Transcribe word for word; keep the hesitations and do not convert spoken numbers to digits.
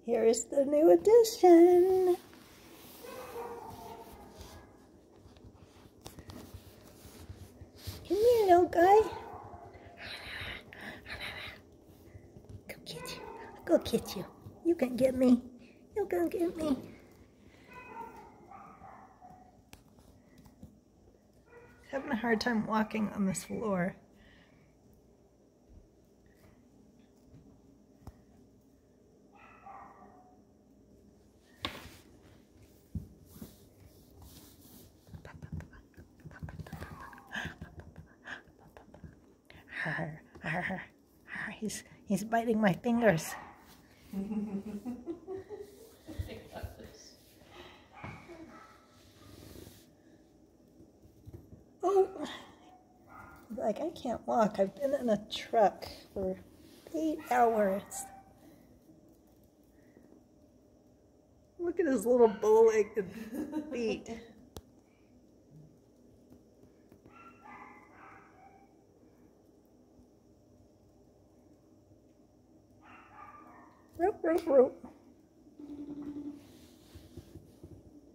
Here's the new addition. Come here, little guy. Go get you. Go get you. You can get me. You can get me. Having a hard time walking on this floor. Arr, arr, arr. He's he's biting my fingers. Oh, like I can't walk. I've been in a truck for eight hours. Look at his little bow-legged feet. Rope, rope, rope.